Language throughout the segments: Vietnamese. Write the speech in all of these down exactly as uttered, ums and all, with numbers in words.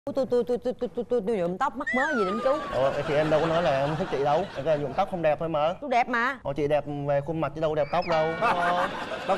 tôi tôi tôi tôi tôi tôi tôi tôi nhuộm tóc mắc mớ gì đến chú? Ồ, thì em đâu có nói là em thích chị đâu. Em là nhuộm tóc không đẹp thôi mà. Chú đẹp mà. Ồ, chị đẹp về khuôn mặt chứ đâu đẹp tóc đâu. Ờ. Tóc.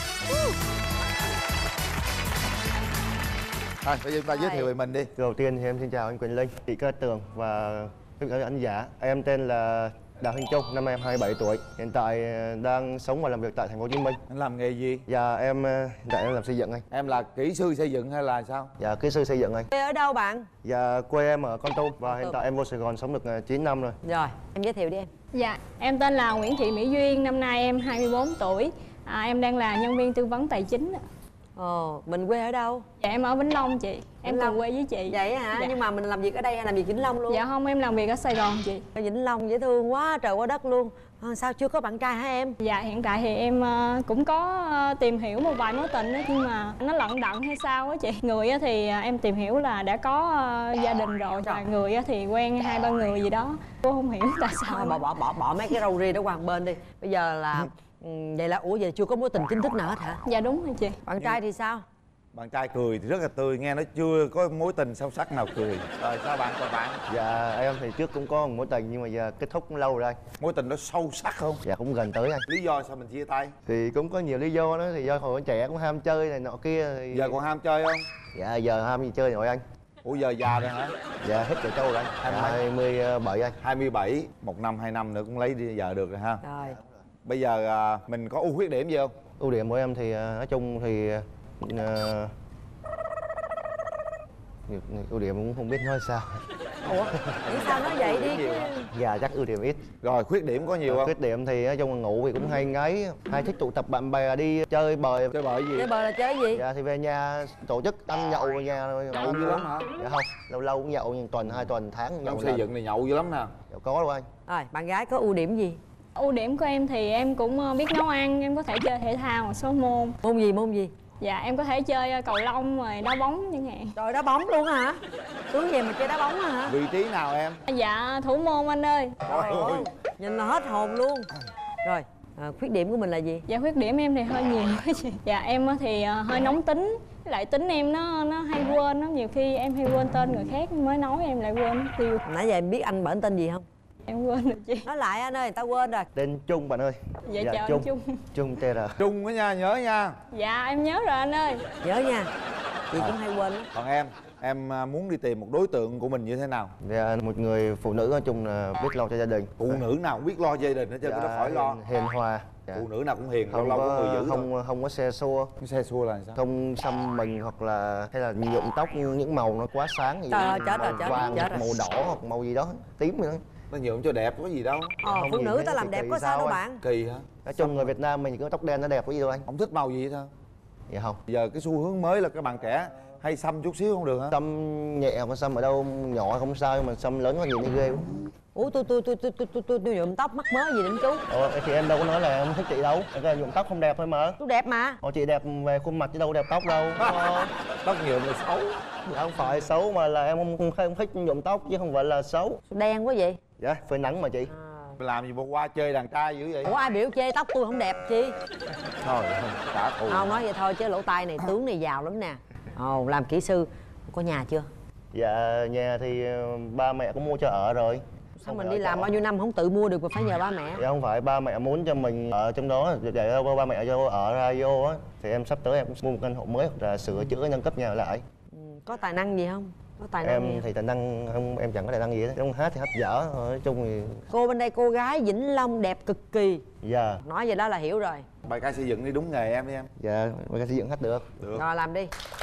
Thôi, bây giờ chúng ta giới thiệu về mình đi. Đầu tiên thì em xin chào anh Quỳnh Linh, chị Cát Tường và anh Giả. Em tên là Đào Thanh Trung, năm nay em hai mươi bảy tuổi. Hiện tại đang sống và làm việc tại thành phố Hồ Chí Minh. Anh làm nghề gì? Dạ em hiện tại em làm xây dựng anh. Em là kỹ sư xây dựng hay là sao? Dạ kỹ sư xây dựng anh. Quê ở đâu bạn? Dạ quê em ở Kon Tum và hiện tại em vô Sài Gòn sống được chín năm rồi. Rồi, em giới thiệu đi em. Dạ, em tên là Nguyễn Thị Mỹ Duyên, năm nay em hai mươi bốn tuổi. À, em đang là nhân viên tư vấn tài chính. Ồ, mình quê ở đâu? Dạ em ở Vĩnh Long chị. Em Vĩnh Long. cùng quê với chị. Vậy hả? Dạ. Nhưng mà mình làm việc ở đây hay làm việc Vĩnh Long luôn? Dạ không, em làm việc ở Sài Gòn chị. Ở Vĩnh Long dễ thương quá trời quá đất luôn. À, sao chưa có bạn trai hả em? Dạ hiện tại thì em uh, cũng có uh, tìm hiểu một vài mối tình đó, nhưng mà nó lận đận hay sao á chị. Người á thì uh, em tìm hiểu là đã có uh, gia đình rồi, và người á thì quen hai ba người gì đó. Cô không hiểu tại sao. Thôi, bỏ bỏ bỏ bỏ mấy cái râu ria đó qua một bên đi. Bây giờ là ừ, vậy là ủa vậy chưa có mối tình chính thức nào hết hả? Dạ đúng rồi chị. Bạn trai thì sao? Bạn trai cười thì rất là tươi, nghe nó chưa có mối tình sâu sắc nào cười. Rồi sao bạn, còn bạn? Dạ em thì trước cũng có một mối tình nhưng mà giờ kết thúc cũng lâu rồi anh. Mối tình nó sâu sắc không? Dạ cũng gần tới anh. Lý do sao mình chia tay? Thì cũng có nhiều lý do đó, thì do hồi còn trẻ cũng ham chơi này nọ kia thì... Giờ còn ham chơi không? Dạ giờ ham gì chơi rồi anh. Ủa giờ già rồi hả? Dạ hết cỡ trâu rồi anh. Hai Dạ, mấy? hai mươi bảy anh. hai mươi bảy, một năm hai năm nữa cũng lấy đi vợ được rồi ha. Rồi. Bây giờ à, mình có ưu khuyết điểm gì không? Ưu điểm của em thì à, nói chung thì uh, ưu điểm cũng không biết nói sao. Ủa, nghĩ sao nói vậy đi chứ. Dạ chắc ưu điểm ít. Rồi khuyết điểm có nhiều không? Khuyết điểm thì nói chung là ngủ thì cũng hay ngáy, hay thích tụ tập bạn bè đi chơi bời. Chơi bời gì? Chơi bời là chơi gì? Dạ thì về nhà tổ chức ăn nhậu ở nhà rồi. Nhậu dữ lắm hả? Dạ không, lâu lâu cũng nhậu, nhưng tuần hai tuần tháng nhậu. Trong xây dựng này nhậu dữ lắm nè. Dạ, có đâu anh. Rồi, bạn gái có ưu điểm gì? Ưu điểm của em thì em cũng biết nấu ăn, em có thể chơi thể thao một số môn. Môn gì, môn gì? Dạ em có thể chơi cầu lông rồi đá bóng chẳng hạn. Trời, đá bóng luôn hả? Tướng về mà chơi đá bóng hả? Vị trí nào em? Dạ thủ môn anh ơi. Trời ơi. Nhìn là hết hồn luôn. Rồi, à, khuyết điểm của mình là gì? Dạ khuyết điểm em thì hơi nhiều quá chị. Dạ em thì uh, hơi nóng tính. Với lại tính em nó nó hay quên lắm. Nhiều khi em hay quên tên người khác mới nói em lại quên tiêu. Nãy giờ em biết anh bản tên gì không? Em quên rồi chị. Nói lại anh ơi, người ta quên rồi. Tên Trung bạn ơi. Dạ, chào anh Trung. Trung tê rờ. Trung đó nha, nhớ nha. Dạ em nhớ rồi anh ơi. Nhớ nha. Chị cũng hay quên lắm. Còn em, em à, muốn đi tìm một đối tượng của mình như thế nào? Dạ, một người phụ nữ nói chung là biết lo cho gia đình. Phụ nữ nào cũng biết lo gia đình hết trơn, Dạ, cái đó khỏi lo. hiền, hiền hòa. Dạ. Phụ nữ nào cũng hiền, lâu Không lâu có người có giữ không thôi. không có xe xua, Cái xe xua là sao? không xăm mình hoặc là hay là nhuộm tóc những màu nó quá sáng gì. Trời ơi, chết rồi, màu chết rồi, vàng, chết rồi. màu đỏ hoặc màu gì đó, tím gì đó. Nó nhuộm cho đẹp có gì đâu. Ờ, Không, phụ nhìn nữ thấy ta nó làm kỳ đẹp kỳ có sao sao đâu anh? bạn. Kỳ hả? Nói chung người Việt Nam mình có tóc đen nó đẹp có gì đâu anh. Không thích màu gì hết thôi. Dạ không. Giờ cái xu hướng mới là các bạn trẻ hay xăm chút xíu không được hả? Xăm nhẹ hoặc xăm ở đâu nhỏ không sao, nhưng mà xăm lớn có gì nó ghê quá. Ủa tôi tôi tôi tôi tôi tôi tôi nhuộm tóc mắc mớ gì đến chú? Ồ, thì em đâu có nói là em thích chị đâu. Em là nhuộm tóc không đẹp thôi mà. Chú đẹp mà. Ồ, chị đẹp về khuôn mặt chứ đâu đẹp tóc đâu. Ờ, Tóc nhuộm là xấu. không phải xấu mà là em không, không, không thích nhuộm tóc chứ không phải là xấu. Đen quá vậy. Dạ, phơi nắng mà chị. Mày làm gì mà qua chơi đàn trai dữ vậy? Ủa ai biểu chê tóc tôi không đẹp chi? Thôi, trả thù. Không nói vậy thôi chứ lỗ tai này tướng này giàu lắm nè. Ồ, làm kỹ sư. Có nhà chưa? Dạ, nhà thì ba mẹ cũng mua cho ở rồi. Sao mình đi làm bao nhiêu năm không tự mua được mà phải nhờ ba mẹ? Dạ không phải, ba mẹ muốn cho mình ở trong đó, vậy đâu ba mẹ cho ở ra vô á. Thì em sắp tới em cũng mua một căn hộ mới hoặc là sửa chữa nâng cấp nhà lại. Ừ, có tài năng gì không? Có tài năng gì Em không? thì tài năng không, em chẳng có tài năng gì hết. Không hát thì hát dở thôi, nói chung thì... Cô bên đây cô gái Vĩnh Long đẹp cực kỳ. Dạ. Nói vậy đó là hiểu rồi. Bài ca xây dựng đi, đúng nghề em đi em. Dạ, người ta xây dựng hát được. Được. Rồi làm đi.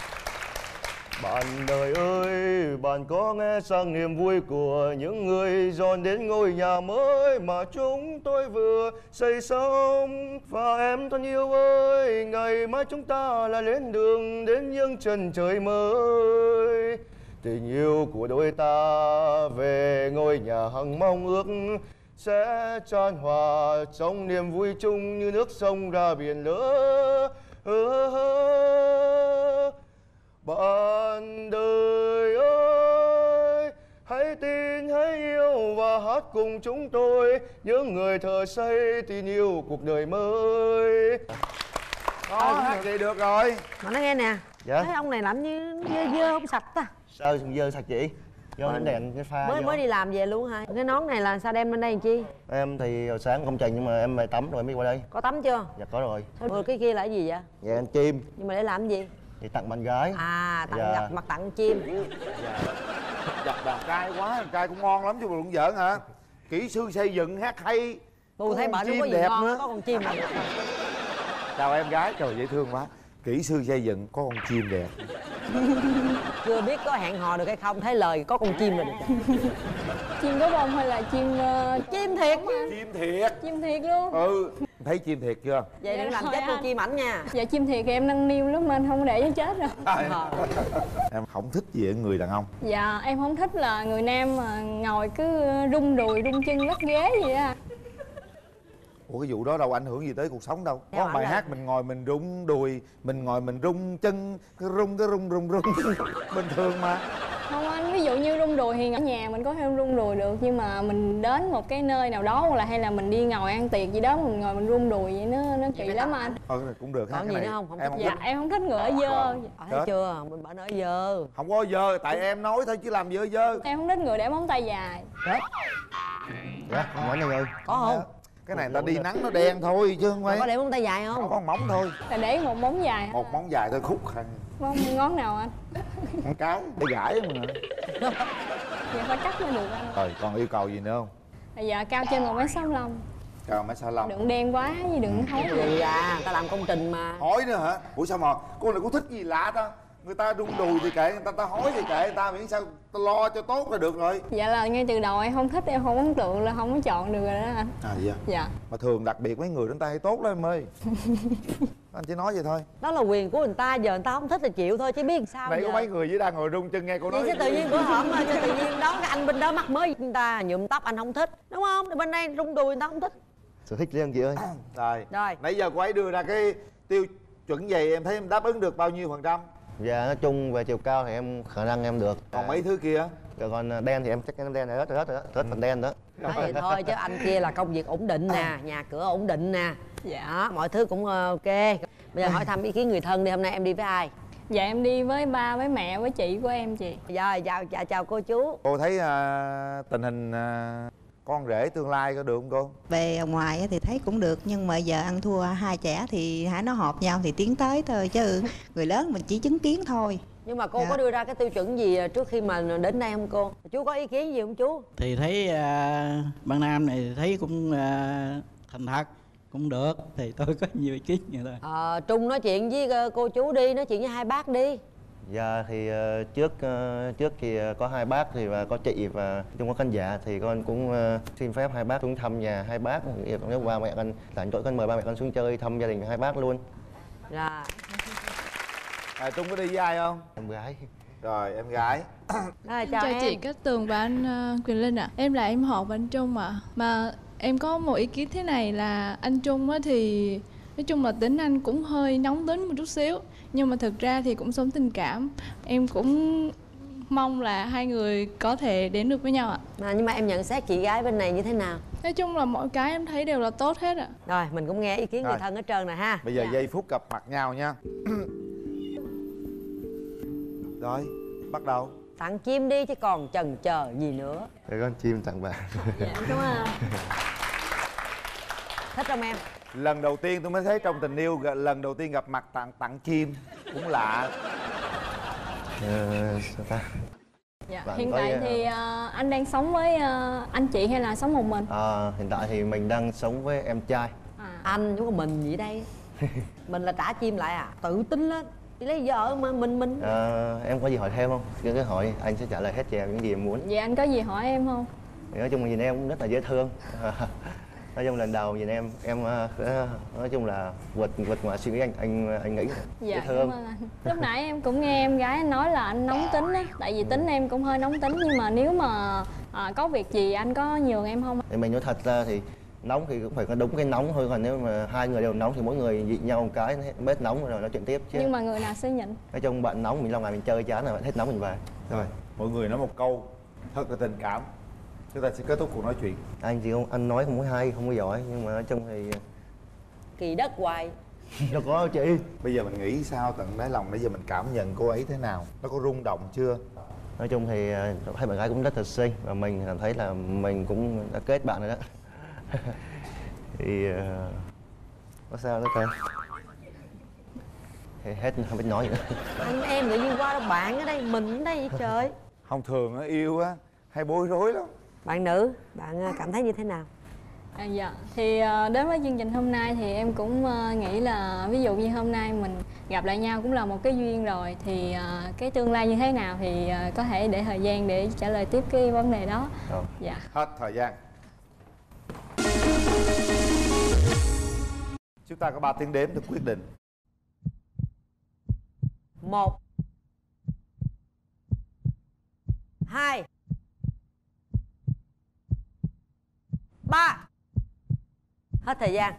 Bạn đời ơi, bạn có nghe sang niềm vui của những người dọn đến ngôi nhà mới mà chúng tôi vừa xây xong. Và em thân yêu ơi, ngày mai chúng ta lại lên đường đến những chân trời mới. Tình yêu của đôi ta về ngôi nhà hằng mong ước sẽ tràn hòa trong niềm vui chung như nước sông ra biển lỡ. Bạn đời ơi, hãy tin, hãy yêu và hát cùng chúng tôi những người thợ xây tin yêu cuộc đời mới. Đó, hát vậy được rồi. Mà nói nghe nè. Dạ. Thấy ông này làm như dơ dơ không sạch ta. Sao dơ sạch chị? Do cái đèn cái pha Mới vô. mới đi làm về luôn hả? Cái nón này là sao đem lên đây làm chi? Em thì hồi sáng không trình nhưng mà em về tắm rồi mới qua đây. Có tắm chưa? Dạ có rồi. Sao cái kia là cái gì vậy? Dạ ăn chim. Nhưng mà để làm cái gì? Thì tặng bạn gái. À, tặng Dạ. gặp mặt tặng chim. Gặp đàn trai quá, đàn trai cũng ngon lắm chứ mà cũng giỡn hả? Kỹ sư xây dựng, hát hay. Tôi thấy con bệnh không chim có gì đẹp ngon, nữa. có con chim mà. Chào em gái, trời dễ thương quá. Kỹ sư xây dựng có con chim đẹp. Chưa biết có hẹn hò được hay không, thấy lời có con chim là được. Chim có bông hay là chim uh, Chim thiệt. Chim thiệt. chim thiệt luôn? Ừ. Thấy chim thiệt chưa? Vậy đừng Dạ làm rồi chết tôi anh. chim ảnh nha. Dạ chim thiệt thì em nâng niu lắm anh không để cho chết rồi. Ờ. Em không thích gì ở người đàn ông. Dạ em không thích là người nam mà ngồi cứ rung đùi rung chân lắc ghế gì á. Ủa cái vụ đó đâu ảnh hưởng gì tới cuộc sống đâu. Theo Có ảnh bài là- hát mình ngồi mình rung đùi, mình ngồi mình rung chân, cái rung cái rung rung rung bình thường mà. Không anh, ví dụ như rung đùi thì ở nhà mình có thể rung đùi được, nhưng mà mình đến một cái nơi nào đó hoặc là hay là mình đi ngồi ăn tiệc gì đó mình ngồi mình rung đùi vậy nó nó kỳ lắm anh. Ờ cũng được ha. Còn cái gì này nữa không? Không em thích không Dạ thích. em không thích người ở dơ. Ờ, thấy Chết. chưa? Mình bển ở giờ. Không có dơ, tại em nói thôi chứ làm gì ở dơ. Em không thích người để móng tay dài. Chết. Dạ, không phải rồi. Có không? Cái này người ta đi nắng nó đen thôi chứ không Mà phải. có để móng tay dài Có không? con móng thôi. Là để một móng dài. Một móng dài thôi khúc khăn. Móng ngón nào anh? Móng cái để gãi mà. Dạ phải cắt mới được anh. Rồi còn yêu cầu gì nữa không? Bây giờ cao trên một mét sáu mươi lăm. Cao mấy sao lông. Đừng đen quá với đừng thối gì. Gì à, ta làm công trình mà. Hói nữa hả? Ủa sao mà cô này có thích gì lạ ta? Người ta rung đùi thì kệ người ta, ta hói thì kệ người ta, miễn sao ta lo cho tốt là được rồi. Dạ là ngay từ đầu em không thích, em không ấn tượng là không có chọn được rồi đó anh. À dạ. Dạ. Mà thường đặc biệt mấy người đến tay tốt lắm em ơi. Anh chỉ nói vậy thôi. Đó là quyền của người ta, giờ người ta không thích thì chịu thôi chứ biết làm sao Nãy giờ. có mấy người dưới đang ngồi rung chân nghe cô nói. Vậy chứ tự nhiên bữa hổm mà sao tự nhiên đó cái anh bên đó mắc mới người ta nhuộm tóc anh không thích, đúng không? Thì bên đây rung đùi người ta không thích. Sở thích riêng chị ơi. Rồi. Rồi. Nãy giờ cô ấy đưa ra cái tiêu chuẩn gì em thấy em đáp ứng được bao nhiêu phần trăm? Dạ nói chung về chiều cao thì em khả năng em được. Còn mấy thứ kia? Rồi còn đen thì em chắc chắn đen này hết hết hết hết phần đen đó. Nói vậy thôi chứ anh kia là công việc ổn định nè, nhà cửa ổn định nè. Dạ. Đó, mọi thứ cũng ờ, ok. Bây giờ hỏi thăm ý kiến người thân đi, hôm nay em đi với ai? Dạ em đi với ba, với mẹ, với chị của em chị. Rồi, chào chào, chào cô chú. Cô thấy à, tình hình à, con rể tương lai có được không cô? Về ngoài á thì thấy cũng được, nhưng mà giờ ăn thua hai trẻ thì hãy nó hợp nhau thì tiến tới thôi, chứ người lớn mình chỉ chứng kiến thôi. Nhưng mà cô Dạ. có đưa ra cái tiêu chuẩn gì trước khi mà đến đây không cô? Chú có ý kiến gì không chú? Thì thấy à, bạn nam này thấy cũng à, thành thật cũng được, thì tôi có nhiều ý kiến vậy thôi. Ờ, Trung nói chuyện với ờ, cô chú đi, nói chuyện với hai bác đi. Dạ thì ờ, trước ờ, trước thì ờ, có hai bác thì và có chị và chung có khán giả thì con cũng ờ, xin phép hai bác xuống thăm nhà hai bác. Nếu ba mẹ con rảnh rỗi con mời ba mẹ con xuống chơi thăm gia đình hai bác luôn. Rồi. À, Trung có đi với ai không? Em gái. Rồi em gái. Rồi, chào, Chào em. chị Cát Tường và anh uh, Quyền Linh ạ. Em là em họ của anh Trung ạ. Mà em có một ý kiến thế này là anh Trung á thì nói chung là tính anh cũng hơi nóng tính một chút xíu, nhưng mà thực ra thì cũng sống tình cảm. Em cũng mong là hai người có thể đến được với nhau ạ. Mà nhưng mà em nhận xét chị gái bên này như thế nào? Nói chung là mọi cái em thấy đều là tốt hết ạ. Rồi, mình cũng nghe ý kiến người Rồi. thân hết trơn rồi ha. Bây giờ Dạ. giây phút gặp mặt nhau nha. Rồi, bắt đầu. Tặng chim đi chứ còn chần chờ gì nữa. Để con chim tặng bà. Dạ, cảm ơn. Thích không em? Lần đầu tiên tôi mới thấy trong tình yêu, g- lần đầu tiên gặp mặt tặng tặng chim cũng lạ. Ờ, sao ta? Dạ. Bạn Hiện có, tại ờ, thì ờ, anh đang sống với ờ, anh chị hay là sống một mình? Ờ, hiện tại thì mình đang sống với em trai. À. Anh chứ có mình gì đây. Mình là trả chim lại à? Tự tin lên. Đi lấy vợ mà mình mình. Ờ, em có gì hỏi thêm không? Cứ cứ hỏi anh sẽ trả lời hết cho em những gì em muốn. Vậy anh có gì hỏi em không? Thì nói chung là nhìn em cũng rất là dễ thương. Nói chung lần đầu nhìn em em ờ, nói chung là vượt vượt ngoài suy nghĩ anh anh anh nghĩ. Dạ Dễ cảm thương. ơn anh. Lúc nãy em cũng nghe em gái nói là anh nóng tính á. Tại vì tính em cũng hơi nóng tính, nhưng mà nếu mà à, có việc gì anh có nhường em không? Thì mình nói thật ra thì nóng thì cũng phải có đúng cái nóng thôi, còn nếu mà hai người đều nóng thì mỗi người nhịn nhau một cái bớt nóng rồi nói chuyện tiếp chứ. Nhưng mà người nào sẽ nhịn? Nói chung bạn nóng mình lâu ngày mình chơi chán rồi, bạn hết nóng mình về. Rồi, mọi người nói một câu thật là tình cảm. Chúng ta sẽ kết thúc cuộc nói chuyện. Anh thì không, anh nói không có hay, không có giỏi, nhưng mà nói chung thì Kỳ đất hoài. đâu có đâu chị. Bây giờ mình nghĩ sao tận đáy lòng, bây giờ mình cảm nhận cô ấy thế nào? Nó có rung động chưa? Nói chung thì thấy bạn gái cũng rất thật xinh và mình cảm thấy là mình cũng đã kết bạn rồi đó. Thì uh, có sao nữa cơ? Thì hết không biết nói nữa. Anh em tự nhiên qua đâu, bạn ở đây, mình ở đây vậy trời. Không, thường á yêu á hay bối rối lắm. Bạn nữ, bạn cảm thấy như thế nào? À, dạ thì uh, đến với chương trình hôm nay thì em cũng uh, nghĩ là ví dụ như hôm nay mình gặp lại nhau cũng là một cái duyên rồi, thì uh, cái tương lai như thế nào thì uh, có thể để thời gian để trả lời tiếp cái vấn đề đó. Rồi. Dạ. Hết thời gian. Chúng ta có ba tiếng đếm để quyết định. Một, hai, ba. Hết thời gian.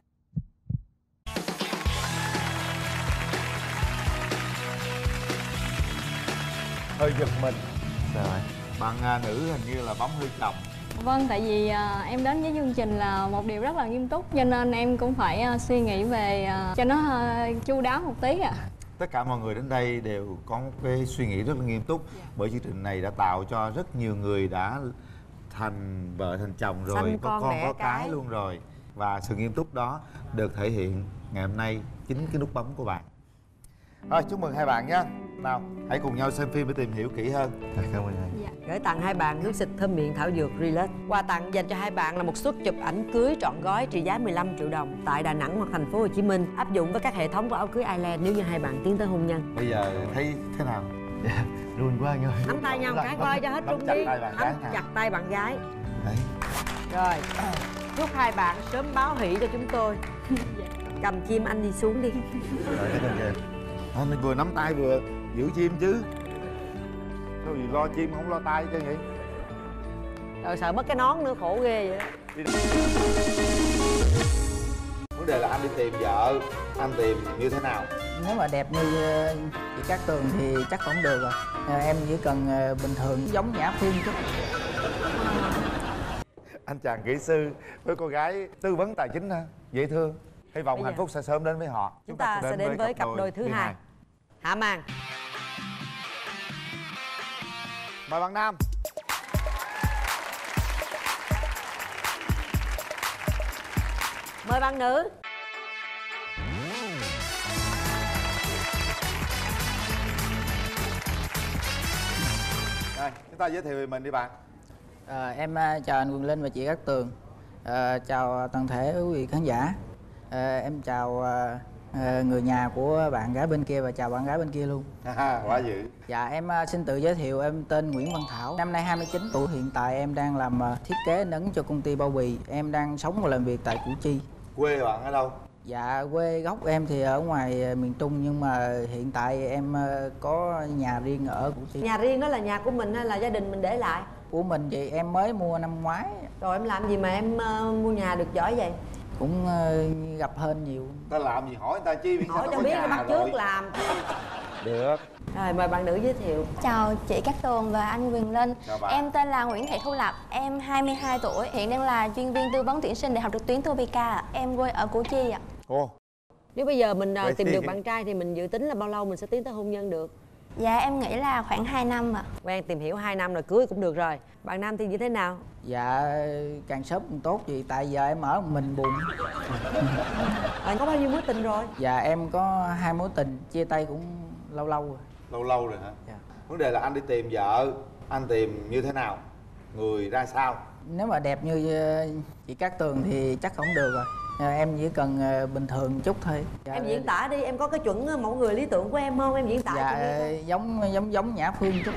Hơi giật mình. Sao rồi? Bạn à, nữ hình như là bấm hơi chậm. Vâng, tại vì uh, em đến với chương trình là một điều rất là nghiêm túc, cho nên em cũng phải uh, suy nghĩ về uh, cho nó uh, chu đáo một tí ạ. À. Tất cả mọi người đến đây đều có một cái suy nghĩ rất là nghiêm túc. Yeah. Bởi chương trình này đã tạo cho rất nhiều người đã thành vợ thành chồng rồi, Sanh có con, con đẻ có cái. cái luôn rồi. Và sự nghiêm túc đó được thể hiện ngày hôm nay chính cái nút bấm của bạn. Rồi, chúc mừng hai bạn nhé. Nào, hãy cùng nhau xem phim để tìm hiểu kỹ hơn. Cảm ơn anh. Dạ. Gửi tặng hai bạn nước xịt thơm miệng thảo dược Relax. Quà tặng dành cho hai bạn là một suất chụp ảnh cưới trọn gói trị giá mười lăm triệu đồng tại Đà Nẵng hoặc thành phố Hồ Chí Minh, áp dụng với các hệ thống của áo cưới Island nếu như hai bạn tiến tới hôn nhân. Bây giờ thấy thế nào? Dạ, run quá anh ơi. Nắm tay nhau một cái coi cho hết Nắm run chặt đi. tay bạn gái Nắm nha. chặt tay bạn gái. Đấy. Rồi, chúc hai bạn sớm báo hỷ cho chúng tôi. Cầm chim anh đi xuống đi. Rồi, cái con kìa. Anh vừa nắm tay vừa giữ chim chứ. Sao gì lo chim không lo tay chứ vậy? Rồi sợ mất cái nón nữa, khổ ghê vậy đó. Vấn đề là anh đi tìm vợ, anh tìm như thế nào? Nếu mà đẹp như ờ, chị Cát Tường thì chắc không được rồi. Ờ, em chỉ cần ờ, bình thường giống Nhã Phương chút. Anh chàng kỹ sư với cô gái tư vấn tài chính ha, dễ thương. Hy vọng Bây hạnh giờ phúc sẽ sớm đến với họ. Chúng ta sẽ đến với cặp đôi thứ hai. Hạ màn. Mời bạn nam. Mời bạn nữ. Đây, chúng ta giới thiệu về mình đi bạn. Ờ, em ờ, chào anh Quyền Linh và chị Cát Tường. Ờ, chào toàn thể quý vị khán giả. Ờ, em chào ờ, ờ, người nhà của bạn gái bên kia và chào bạn gái bên kia luôn. Quá dữ. Dạ em ờ, xin tự giới thiệu, em tên Nguyễn Văn Thảo, năm nay hai mươi chín tuổi, hiện tại em đang làm ờ, thiết kế in ấn cho công ty bao bì. Em đang sống và làm việc tại Củ Chi. Quê bạn ở đâu? Dạ quê gốc em thì ở ngoài ờ, miền Trung, nhưng mà hiện tại em ờ, có nhà riêng ở Củ Chi. Nhà riêng đó là nhà của mình hay là gia đình mình để lại? Của mình vậy em mới mua năm ngoái. Rồi em làm gì mà em uh, mua nhà được giỏi vậy? Cũng uh, gặp hên nhiều. Ta làm gì hỏi người ta chi biết sao Hỏi ta cho có biết nhà rồi bắt rồi. trước làm. Được. Rồi mời bạn nữ giới thiệu. Chào chị Cát Tường và anh Quyền Linh. Chào bạn. Em tên là Nguyễn Thị Thu Lập, em hai mươi hai tuổi, hiện đang là chuyên viên tư vấn tuyển sinh đại học trực tuyến Topica ạ. Em quê ở Củ Chi ạ. Ồ. Nếu bây giờ mình uh, Vậy tìm thì- được bạn trai thì mình dự tính là bao lâu mình sẽ tiến tới hôn nhân được? Dạ em nghĩ là khoảng hai năm ạ. Quen tìm hiểu hai năm rồi cưới cũng được rồi. Bạn nam thì như thế nào? Dạ càng sớm càng tốt, vì tại giờ em ở một mình buồn. Bạn có bao nhiêu mối tình rồi? Dạ em có hai mối tình, chia tay cũng lâu lâu rồi. Lâu lâu rồi hả? Dạ. Vấn đề là anh đi tìm vợ, anh tìm như thế nào? Người ra sao? Nếu mà đẹp như ờ, chị Cát Tường thì chắc không được rồi. Ờ, em chỉ cần ờ, bình thường chút thôi. Dạ, Em diễn tả đi, em có cái chuẩn uh, mẫu người lý tưởng của em không? Em diễn tả Dạ cho nghe coi. giống giống giống Nhã Phương chút.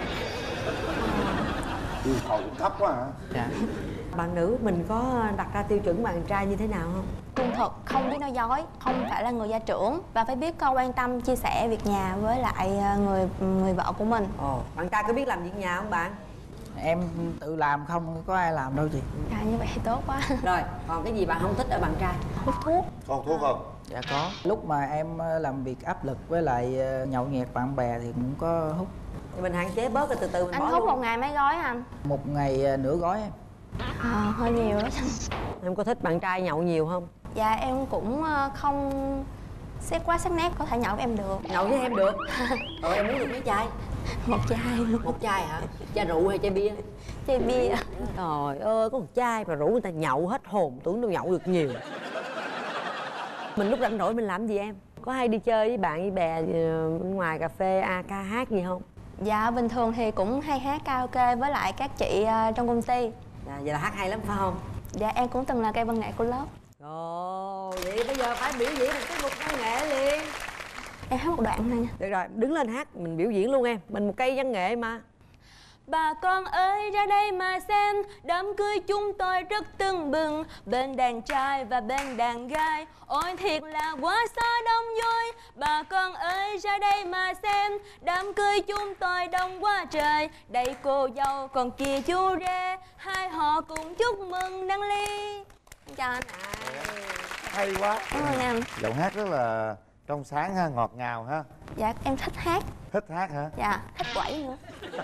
Yêu cầu cũng thấp quá hả? Dạ. Bạn nữ mình có đặt ra tiêu chuẩn bạn trai như thế nào không? Trung thực, không biết nói dối, không phải là người gia trưởng và phải biết uh, quan tâm chia sẻ việc nhà với lại uh, người người vợ của mình. Ồ, bạn trai có biết làm việc nhà không bạn? Em tự làm không có ai làm đâu chị. Dạ như vậy thì tốt quá. Rồi, còn cái gì bạn không thích ở bạn trai? Hút thuốc. Còn thuốc không? Dạ có. Lúc mà em ờ, làm việc áp lực với lại ờ, nhậu nhẹt bạn bè thì cũng có hút. Thì mình hạn chế bớt rồi từ từ mình Anh bỏ hút luôn. một ngày mấy gói anh? Một ngày ờ, nửa gói em. À, hơi nhiều đó. Em có thích bạn trai nhậu nhiều không? Dạ em cũng uh, không xét quá sắc nét, có thể nhậu với em được. Nhậu với em được. Rồi em muốn được mấy chai? Một chai luôn. Một chai hả? Chai rượu hay chai bia? Chai bia. Trời ơi, có một chai mà rủ người ta nhậu hết hồn, tưởng đâu nhậu được nhiều. Mình lúc rảnh rỗi mình làm gì em? Có hay đi chơi với bạn với bè ngoài cà phê, a ca hát gì không? Dạ bình thường thì cũng hay hát karaoke với lại các chị trong công ty. Dạ, vậy là hát hay lắm phải không? Dạ em cũng từng là cây văn nghệ của lớp. Ồ, vậy bây giờ phải biểu diễn một cái mục văn nghệ liền. Em hát một đoạn thôi nha. Được rồi, đứng lên hát, mình biểu diễn luôn em. Mình một cây văn nghệ mà. Bà con ơi ra đây mà xem, đám cưới chúng tôi rất tưng bừng, bên đàn trai và bên đàn gái, ôi thiệt là quá xa đông vui. Bà con ơi ra đây mà xem, đám cưới chúng tôi đông quá trời, đây cô dâu còn kia chú rể, hai họ cùng chúc mừng đăng ly. Chào anh. Hay quá. Cảm ơn anh. Giọng hát rất là trong sáng ha, ngọt ngào ha. Dạ em thích hát. Thích hát hả? Dạ, thích quẩy nữa.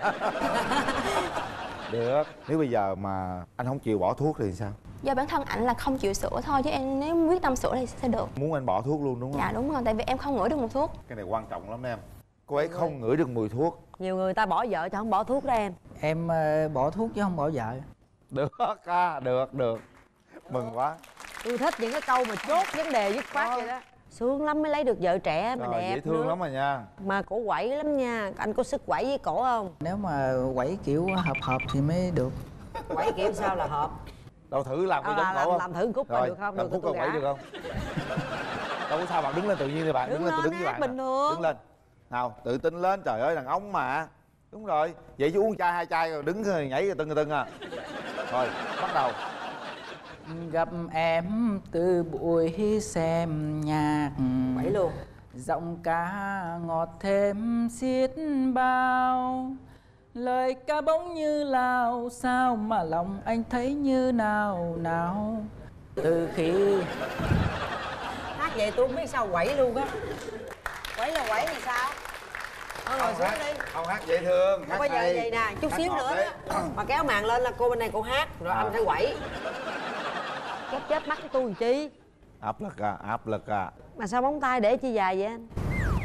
Được. Nếu bây giờ mà anh không chịu bỏ thuốc thì sao? Do bản thân ảnh là không chịu sữa thôi, chứ em nếu quyết tâm sữa thì sẽ được. Muốn anh bỏ thuốc luôn đúng không? Dạ đúng rồi, tại vì em không ngửi được mùi thuốc. Cái này quan trọng lắm em. Cô ấy không ngửi được mùi thuốc. Nhiều người ta bỏ vợ chứ không bỏ thuốc đó em. Em uh, bỏ thuốc chứ không bỏ vợ. Được à, được, được. Mừng quá. Tôi thích những cái câu mà chốt vấn đề dứt khoát vậy đó. Sướng lắm mới lấy được vợ trẻ mà Rồi, đẹp dễ thương nữa. lắm rồi nha. Mà cổ quẩy lắm nha. Anh có sức quẩy với cổ không? Nếu mà quẩy kiểu hợp hợp thì mới được. Quẩy kiểu sao là hợp? Đâu thử làm cái À, giống làm, cổ không? làm thử một khúc coi Rồi, được không? làm Được khúc tôi coi quẩy gả. được không? Đâu có sao, bạn đứng lên tự nhiên đi bạn. Đứng Đứng lên, tôi lên đứng với hát bạn. bình nè. thường. Đứng lên. Nào, tự tin lên, trời ơi, đàn ông mà. Đúng rồi. Vậy chứ uống chai hai chai rồi đứng rồi nhảy rồi tưng tưng à. Rồi, bắt đầu. Gặp em từ buổi xem nhạc, Quẩy luôn. giọng ca ngọt thêm xiết bao, lời ca bỗng như lao sao mà lòng anh thấy như nào nào. Từ khi Hát vậy tôi không biết sao quẩy luôn á. Quẩy là quẩy thì sao? Thôi ngồi xuống đi. Không hát dễ thương. Không bao giờ hay. vậy nè, chút Hát xíu ngọt nữa đấy. đó. Mà kéo màn lên là cô bên này cô hát, rồi À. anh phải quẩy. Chết chết mắt của tôi làm chi? Áp lực à, áp lực à. Mà sao móng tay để chi dài vậy anh?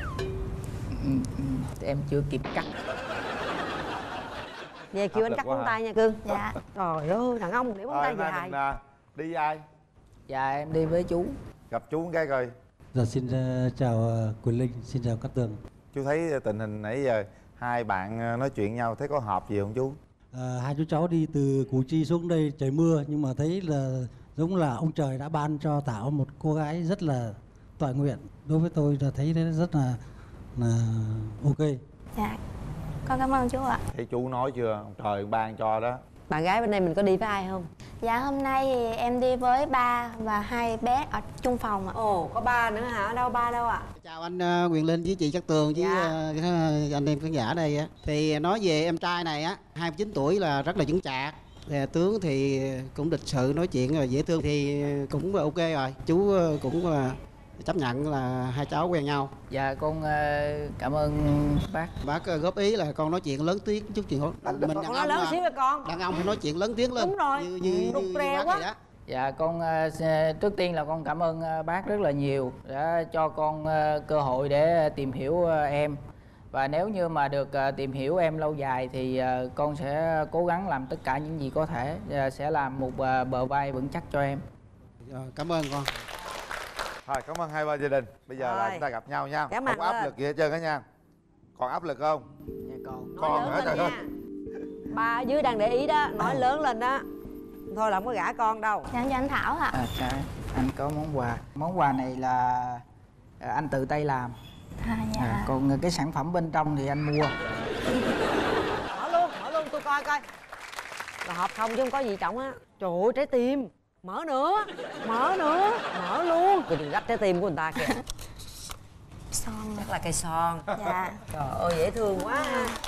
em chưa kịp cắt. Về kêu Áp anh lực cắt quá móng hả? tay nha cưng. Dạ. Trời ơi, đàn ông để móng Rồi, tay nay dài. mình à, đi với ai? Dạ em đi với chú. Gặp chú một cái coi. Dạ xin uh, chào uh, Quỳnh Linh, xin chào Cát Tường. Chú thấy tình hình nãy giờ hai bạn nói chuyện nhau thấy có hợp gì không chú? À, hai chú cháu đi từ Củ Chi xuống đây trời mưa nhưng mà thấy là giống là ông trời đã ban cho Thảo một cô gái rất là toại nguyện. Đối với tôi là thấy rất là là ok. Dạ. Con cảm ơn chú ạ. Thấy chú nói chưa? Ông trời ban cho đó. Bạn gái bên đây mình có đi với ai không? Dạ hôm nay thì em đi với ba và hai bé ở chung phòng ạ. Ồ, có ba nữa hả? Đâu ba đâu ạ? À? Chào anh uh, Quyền Linh với chị Cát Tường với Dạ. uh, anh em khán giả đây á. Thì nói về em trai này á, hai mươi chín tuổi là rất là chững chạc. Thì tướng thì cũng lịch sự, nói chuyện là dễ thương thì cũng ok rồi. Chú uh, cũng uh, chấp nhận là hai cháu quen nhau. Dạ con uh, cảm ơn bác. Bác uh, góp ý là con nói chuyện lớn tiếng chút chuyện mình Con đàn nói ông lớn mà, xíu với con. đàn ông phải nói chuyện lớn tiếng lên. Đúng rồi. Như như, Rụt như, rè như bác quá. vậy đó. Dạ con uh, trước tiên là con cảm ơn uh, bác rất là nhiều đã cho con uh, cơ hội để tìm hiểu uh, em. Và nếu như mà được uh, tìm hiểu em lâu dài thì uh, con sẽ cố gắng làm tất cả những gì có thể, uh, sẽ làm một uh, bờ vai vững chắc cho em. Rồi, cảm ơn con. Thôi cảm ơn hai bên gia đình. Bây giờ là Rồi. chúng ta gặp nhau nha. Cảm Không ơn có áp lên. lực gì hết trơn á nha. Còn áp lực không? Dạ con. Nói Con lớn hả lên trời ơi. nha. Ba ở dưới đang để ý đó, nói lớn lên đó. Thôi là không có gả con đâu. Dạ cho anh Thảo ạ. À, dạ, anh có món quà. Món quà này là uh, anh tự tay làm. À, dạ. À, còn cái sản phẩm bên trong thì anh mua. Mở luôn, mở luôn tôi coi coi. Là hộp không chứ không có gì trọng á. Trời ơi, trái tim. Mở nữa, mở nữa, mở luôn. Tôi đừng gấp trái tim của người ta kìa. Son. Chắc là cây son. Dạ. Trời ơi, dễ thương quá.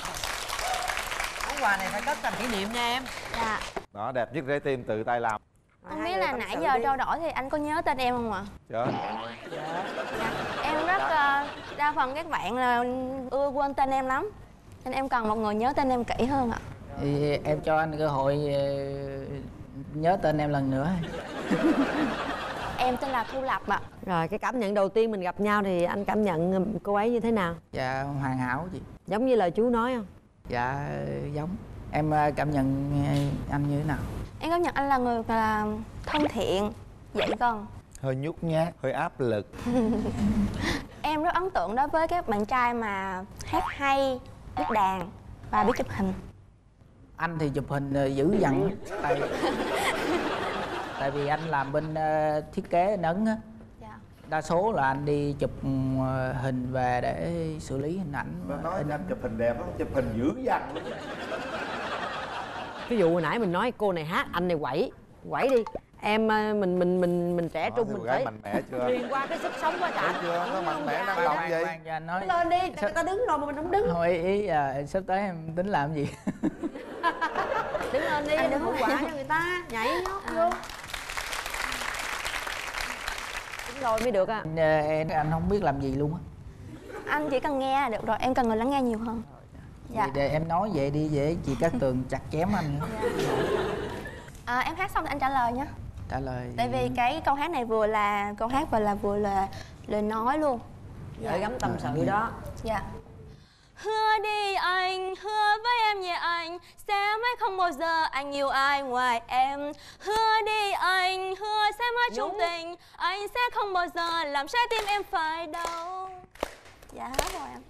Món quà này phải cất làm kỷ niệm nha em. Dạ. Đó, đẹp nhất trái tim tự tay làm. Không Hai biết người là tâm nãy sự giờ đi. trao đổi thì anh có nhớ tên em không ạ? Trời ơi. Dạ. Em rất ờ, đa phần các bạn là ưa quên tên em lắm. Nên em cần một người nhớ tên em kỹ hơn ạ. Thì em cho anh cơ hội uh, nhớ tên em lần nữa. Em tên là Thu Lập ạ. Rồi cái cảm nhận đầu tiên mình gặp nhau thì anh cảm nhận cô ấy như thế nào? Dạ hoàn hảo chị. Giống như lời chú nói không? Dạ giống. Em cảm nhận anh như thế nào? Em cảm nhận anh là người là thân thiện, dễ gần. Hơi nhút nhát, hơi áp lực. Em rất ấn tượng đối với các bạn trai mà hát hay, biết đàn và biết chụp hình. Anh thì chụp hình dữ dằn. Tại tại vì anh làm bên uh, thiết kế nấn á. Dạ. Đa số là anh đi chụp uh, hình về để xử lý hình ảnh. Nó nói anh chụp hình đẹp lắm, chụp hình dữ dằn. Ví dụ hồi nãy mình nói cô này hát, anh này quẩy, quẩy đi. Em mình mình mình mình trẻ trung mình phải mạnh mẽ chưa? truyền qua cái sức sống quá trời. Chưa, nó mạnh mẽ năng động vậy. Anh nói lên đi, người ta đứng rồi mà mình không đứng. Thôi ý, ý à, sắp tới em tính làm gì? Đứng lên đi, đừng hữu quả cho người ta, nhảy nhót vô. Đúng rồi mới được à. Anh, anh, anh không biết làm gì luôn á. Anh chỉ cần nghe là được rồi, em cần người lắng nghe nhiều hơn. Dạ. Để em nói vậy đi, để chị Cát Tường chặt chém anh. Dạ. À, em hát xong thì anh trả lời nhé. Trả lời. Tại vì cái câu hát này vừa là câu hát và là vừa là lời nói luôn. Gửi gắm tâm sự đó. Dạ. Hứa đi anh, hứa với em nhé anh, sẽ mãi không bao giờ anh yêu ai ngoài em. Hứa đi anh, hứa sẽ mãi chung tình, anh sẽ không bao giờ làm trái tim em phải đau. Dạ hết rồi em.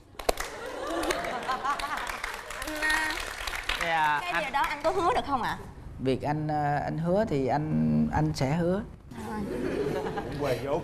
Anh, dạ, cái anh... điều đó anh có hứa được không ạ? À? Việc anh anh hứa thì anh anh sẽ hứa. Quầy vốn.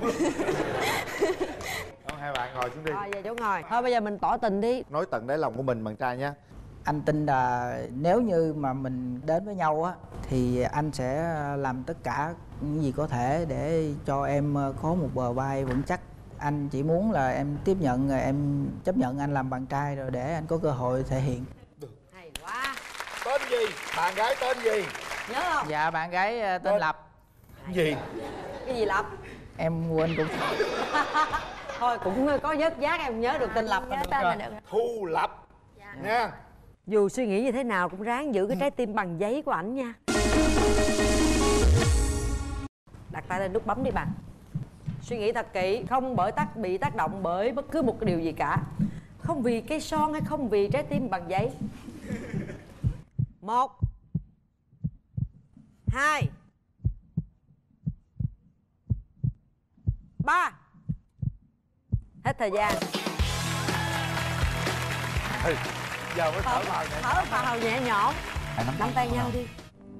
Hai bạn ngồi xuống đi. Rồi về chỗ ngồi. Thôi bây giờ mình tỏ tình đi. Nói tận đáy lòng của mình bạn trai nha. Anh tin là nếu như mà mình đến với nhau á thì anh sẽ làm tất cả những gì có thể để cho em có một bờ vai vững chắc. Anh chỉ muốn là em tiếp nhận, em chấp nhận anh làm bạn trai rồi để anh có cơ hội thể hiện. Hay quá. Tên gì? Bạn gái tên gì? Nhớ không? Dạ bạn gái tên, tên... Lập. Gì? Cái gì Lập? Em quên cũng thôi cũng có vớt giác em nhớ được tên Lập. Nhớ tên là được. Thu Lập. Dạ. Nha. Dù suy nghĩ như thế nào cũng ráng giữ cái trái tim bằng giấy của ảnh nha. Đặt tay lên nút bấm đi bạn. Suy nghĩ thật kỹ, không bởi tác bị tác động bởi bất cứ một cái điều gì cả. Không vì cây son hay không vì trái tim bằng giấy. Một, hai, ba. Hết thời gian. Ừ, giờ mới thở vào nhẹ. Thở vào nhẹ nhõm. Nắm tay nhau đi.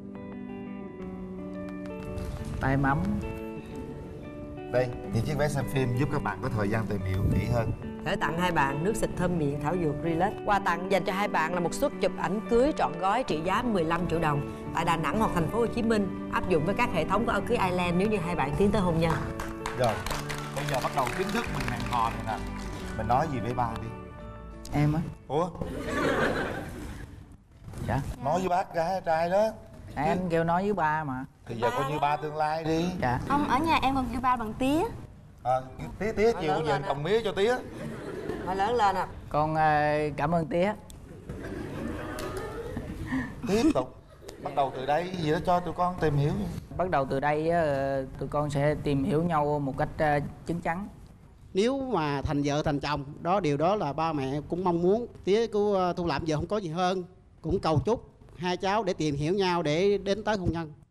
Tay mắm. Đây, những chiếc vé xem phim giúp các bạn có thời gian tìm hiểu kỹ hơn. Gửi tặng hai bạn nước xịt thơm miệng thảo dược Relax. Quà tặng dành cho hai bạn là một suất chụp ảnh cưới trọn gói trị giá mười lăm triệu đồng tại Đà Nẵng hoặc thành phố Hồ Chí Minh, áp dụng với các hệ thống của áo cưới Island nếu như hai bạn tiến tới hôn nhân. Rồi, bây giờ bắt đầu chính thức mình hẹn hò này nè. Mình nói gì với ba đi. Em á? Ủa? Dạ. Nói với bác gái trai đó. À, em kêu nói với ba mà. Thì giờ coi như ba tương lai đi. Dạ. Không, ở nhà em còn kêu ba bằng tía. À, tía tía chiều giờ trồng mía cho tía. Nói lớn lên à. Con uh, cảm ơn tía. Tiếp tục. Bắt đầu từ đây gì đó cho tụi con tìm hiểu. Bắt đầu từ đây uh, tụi con sẽ tìm hiểu nhau một cách uh, chín chắn. Nếu mà thành vợ thành chồng, đó điều đó là ba mẹ cũng mong muốn. Tía của Thu Lập giờ không có gì hơn, cũng cầu chúc hai cháu để tìm hiểu nhau để đến tới hôn nhân.